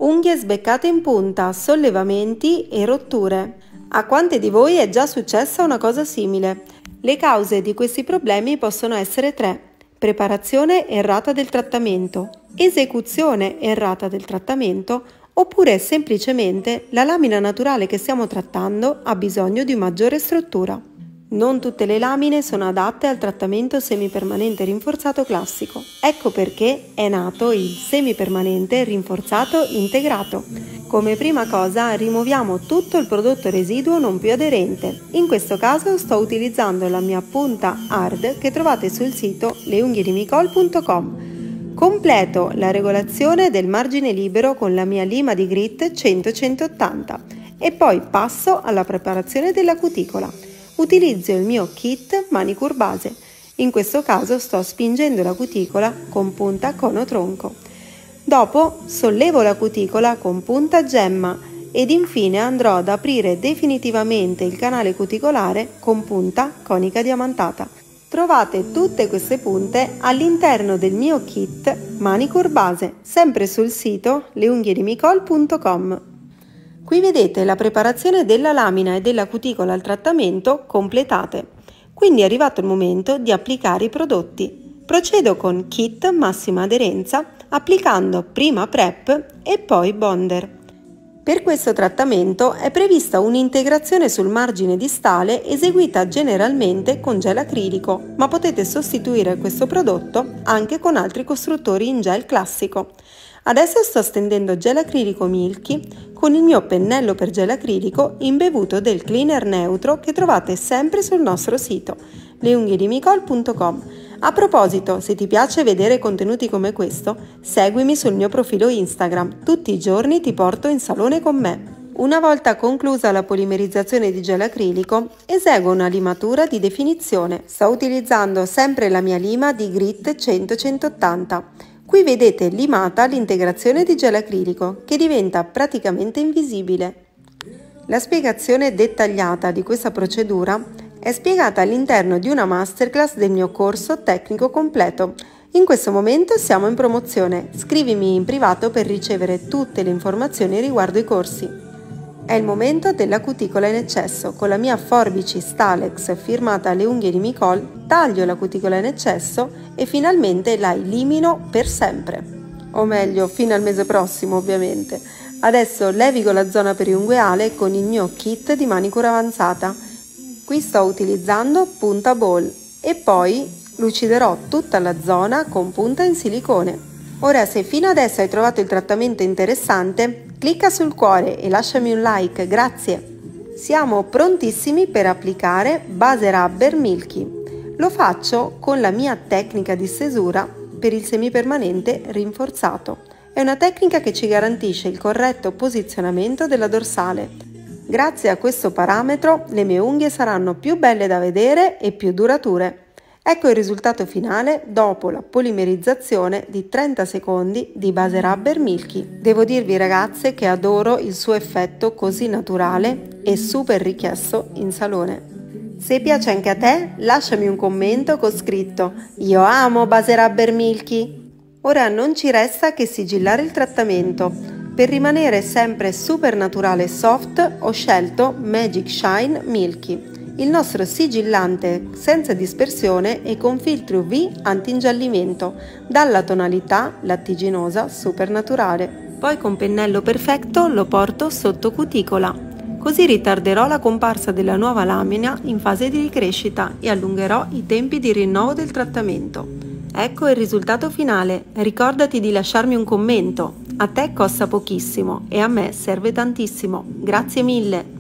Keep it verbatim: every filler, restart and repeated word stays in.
Unghie sbeccate in punta, sollevamenti e rotture. A quante di voi è già successa una cosa simile? Le cause di questi problemi possono essere tre: preparazione errata del trattamento, esecuzione errata del trattamento, oppure semplicemente la lamina naturale che stiamo trattando ha bisogno di maggiore struttura. Non tutte le lamine sono adatte al trattamento semipermanente rinforzato classico. Ecco perché è nato il semipermanente rinforzato integrato. Come prima cosa rimuoviamo tutto il prodotto residuo non più aderente. In questo caso sto utilizzando la mia punta hard che trovate sul sito le unghie di micol punto com. Completo la regolazione del margine libero con la mia lima di grit cento centottanta e poi passo alla preparazione della cuticola. Utilizzo il mio kit manicure base. In questo caso sto spingendo la cuticola con punta cono tronco. Dopo sollevo la cuticola con punta gemma ed infine andrò ad aprire definitivamente il canale cuticolare con punta conica diamantata. Trovate tutte queste punte all'interno del mio kit manicure base, sempre sul sito le unghie di micol punto com. Qui vedete la preparazione della lamina e della cuticola al trattamento completate. Quindi è arrivato il momento di applicare i prodotti. Procedo con kit massima aderenza applicando prima prep e poi bonder. Per questo trattamento è prevista un'integrazione sul margine distale eseguita generalmente con gel acrilico, ma potete sostituire questo prodotto anche con altri costruttori in gel classico. Adesso sto stendendo gel acrilico Milky con il mio pennello per gel acrilico imbevuto del cleaner neutro che trovate sempre sul nostro sito le unghie di micol punto com. A proposito, se ti piace vedere contenuti come questo, seguimi sul mio profilo Instagram. Tutti i giorni ti porto in salone con me. Una volta conclusa la polimerizzazione di gel acrilico, eseguo una limatura di definizione. Sto utilizzando sempre la mia lima di grit cento centottanta. Qui vedete limata l'integrazione di gel acrilico che diventa praticamente invisibile. La spiegazione dettagliata di questa procedura è spiegata all'interno di una masterclass del mio corso tecnico completo. In questo momento siamo in promozione. Scrivimi in privato per ricevere tutte le informazioni riguardo i corsi. È il momento della cuticola in eccesso. Con la mia forbici Stalex firmata alle unghie di Micol taglio la cuticola in eccesso e finalmente la elimino per sempre. O meglio, fino al mese prossimo ovviamente. Adesso levigo la zona periungueale con il mio kit di manicura avanzata. Qui sto utilizzando punta ball e poi luciderò tutta la zona con punta in silicone. Ora, se fino adesso hai trovato il trattamento interessante, clicca sul cuore e lasciami un like, grazie! Siamo prontissimi per applicare base rubber Milky. Lo faccio con la mia tecnica di stesura per il semipermanente rinforzato. È una tecnica che ci garantisce il corretto posizionamento della dorsale. Grazie a questo parametro le mie unghie saranno più belle da vedere e più durature. Ecco il risultato finale dopo la polimerizzazione di trenta secondi di base rubber Milky. Devo dirvi ragazze che adoro il suo effetto così naturale e super richiesto in salone. Se piace anche a te, lasciami un commento con scritto "Io amo base rubber Milky". Ora non ci resta che sigillare il trattamento. Per rimanere sempre super naturale e soft ho scelto Magic Shine Milky, il nostro sigillante senza dispersione e con filtri U V anti-ingiallimento, dalla tonalità lattiginosa super naturale. Poi con pennello perfetto lo porto sotto cuticola, così ritarderò la comparsa della nuova lamina in fase di ricrescita e allungherò i tempi di rinnovo del trattamento. Ecco il risultato finale, ricordati di lasciarmi un commento. A te costa pochissimo e a me serve tantissimo. Grazie mille!